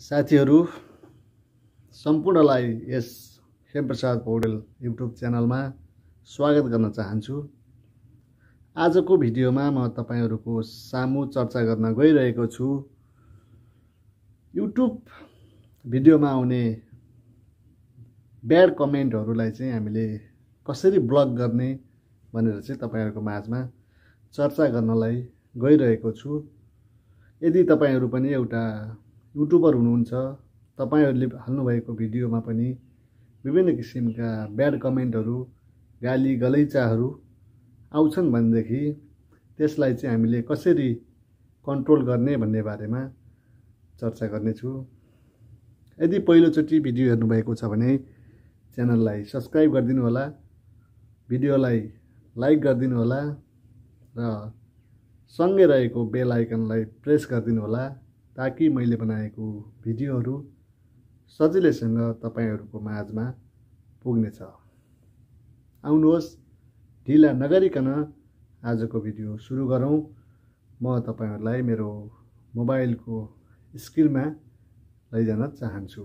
साथीहरू सम्पूर्णलाई यस खेमप्रसाद पौडेल युट्युब च्यानलमा स्वागत गर्न चाहन्छु। आजको भिडियोमा म तपाईहरुको सामु चर्चा गर्न गइरहेको छु युट्युब भिडियोमा आउने ब्याड कमेन्टहरुलाई चाहिँ हामीले कसरी ब्लक गर्ने भनेर चाहिँ तपाईहरुको माझमा चर्चा गर्नलाई गइरहेको छु। यदि तपाईहरु पनि एउटा युट्युबर हुनुहुन्छ, तपाईहरुले हाल्नु भएको भिडियोमा पनि विभिन्न किसिमका ब्याड कमेन्टहरु, गाली गलैचाहरु आउँछन् भनेदेखि त्यसलाई चाहिँ हामीले कसरी कन्ट्रोल गर्ने भन्ने बारेमा चर्चा गर्ने छु। यदि पहिलोचोटी भिडियो हेर्नु भएको छ भने च्यानललाई सब्स्क्राइब गरिदिनु होला, भिडियोलाई लाइक गरिदिनु होला र सँगै रहेको बेल आइकनलाई प्रेस गरिदिनु होला ताकि मैले बनाएको भिडियोहरु सजिलैसँग तपाईहरुको माझमा पुग्नेछ। आउनुहोस् ढिला नगरिकन आजको भिडियो सुरु गरौँ। म तपाईहरुलाई मेरो मोबाइलको स्क्रिनमा लैजान चाहन्छु।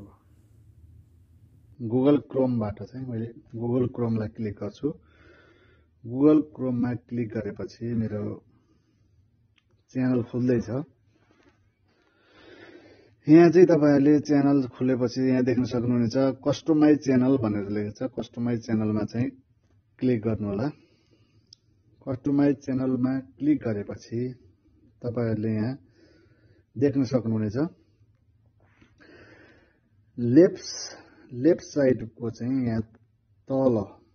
गुगल क्रोमबाट चाहिँ मैले गुगल क्रोमलाई क्लिक गर्छु। गुगल क्रोममा क्लिक गरेपछि मेरो च्यानल खुल्दै छ। यहाँ चाहिँ तपाईहरुले च्यानल खुलेपछि यहाँ देख्न सक्नुहुनेछ कस्टमाइज च्यानल भनेर लेखेको छ। कस्टमाइज च्यानलमा चाहिँ क्लिक गर्नु होला। कस्टमाइज च्यानलमा क्लिक गरेपछि तपाईहरुले यहाँ देख्न सक्नुहुनेछ लेफ्ट साइडको चाहिँ यहाँ तल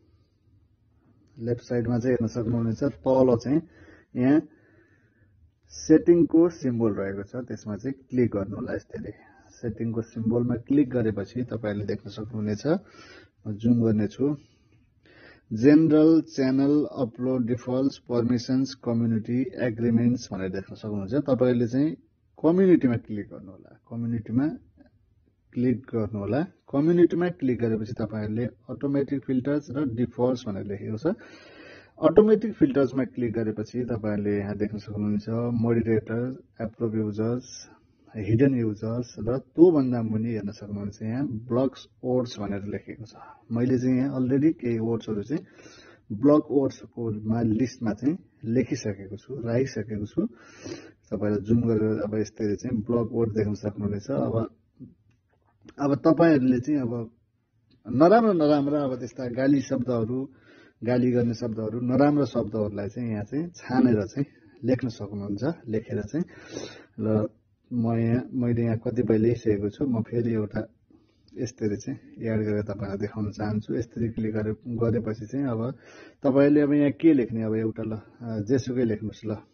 लेफ्ट साइडमा चाहिँ हेर्न सक्नुहुनेछ तल चाहिँ यहाँ सेटिङको सिम्बल रहेको छ। त्यसमा चाहिँ क्लिक गर्नु होला। यसरी सेटिङको सिम्बलमा क्लिक गरेपछि तपाईहरुले देख्न सक्नुहुनेछ, म जुम गर्ने छु, general channel upload defaults permissions community agreements भनेर देख्न सक्नुहुन्छ। तपाईहरुले चाहिँ कम्युनिटीमा क्लिक गर्नु होला। कम्युनिटीमा क्लिक गर्नु होला। कम्युनिटीमा क्लिक गरेपछि तपाईहरुले अटोमेटिक फिल्टर्स र डिफल्ट्स भनेर लेखेको छ। अटोमेटिक फिल्टर्समा क्लिक गरेपछि तपाईहरुले यहाँ देख्न सक्नुहुन्छ moderator, approve users, hidden users र त्यो भन्दा मुनि हेर्न सक्नुहुन्छ यहाँ ब्लक्स वर्ड्स भनेर लेखेको छ। मैले चाहिँ यहाँ अलरेडी केही वर्ड्सहरु चाहिँ ब्लक वर्ड्सको लिस्टमा चाहिँ लेखिसकेको छु, राखिसकेको छु। तपाईहरुले जुम गरेर अब यसरी चाहिँ ब्लक वर्ड देख्न सक्नुहुनेछ। अब तपाईहरुले चाहिँ अब नराम्रो अब त्यस्ता गाली शब्दहरु, गाली गर्ने शब्दहरु, नराम्रो शब्दहरुलाई चाहिँ यहाँ चाहिँ छानेर चाहिँ लेख्न सक्नुहुन्छ। लेखेर चाहिँ र मैले यहाँ कतिपय लेखिसकेको छु। म फेरि एउटा यसरी चाहिँ एड गरेर तपाईहरुलाई देखाउन चाहन्छु। यसरी क्लिक गरेपछि चाहिँ अब तपाईहरुले अब यहाँ के लेख्ने, अब एउटा ल जेसुकै लेख्नुस् ल।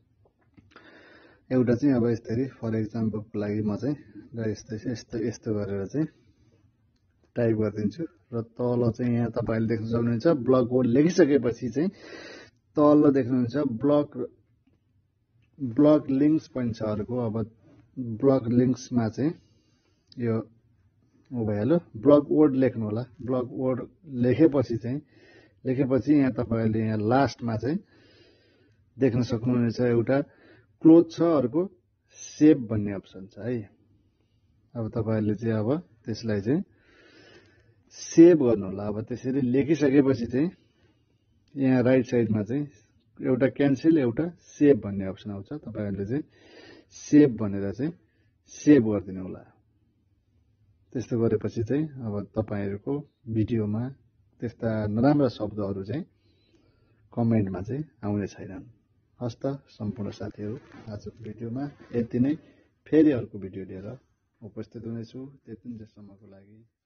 एउटा चाहिँ अब यसरी फर एक्जाम्पलको लागि म चाहिँ यस्तो गरेर चाहिँ टाइप गरिदिन्छु र तल चाहिँ यहाँ तपाईहरुले देख्न सक्नुहुन्छ ब्लक वर्ड लेखिसकेपछि चाहिँ तल देख्नुहुन्छ ब्लक लिंक्स पनि छ अर्को। अब ब्लक लिंक्समा चाहिँ यो भइहाल्यो। ब्लक वर्ड लेख्नु होला। ब्लक वर्ड लेखेपछि यहाँ तपाईहरुले यहाँ लास्टमा चाहिँ देख्न सक्नुहुनेछ एउटा क्लोज छ, अर्को सेभ भन्ने अप्सन छ है। अब तपाईहरुले चाहिँ अब त्यसलाई चाहिँ सेभ गर्नु होला। अब त्यसरी लेखिसकेपछि चाहिँ यहाँ राइट साइडमा चाहिँ एउटा क्यान्सल, एउटा सेभ भन्ने अप्सन आउँछ। तपाईहरुले चाहिँ सेभ भनेर चाहिँ सेभ गरिदिनु होला। त्यस्तो गरेपछि चाहिँ अब तपाईहरुको भिडियोमा त्यस्ता नराम्रा शब्दहरु चाहिँ कमेन्टमा चाहिँ आउने छैनन्। हस्त सम्पूर्ण साथीहरु, आजको भिडियोमा यति नै। फेरि अर्को भिडियो लिएर उपस्थित हुनेछु। त्यतिन्जेलसम्मको लागि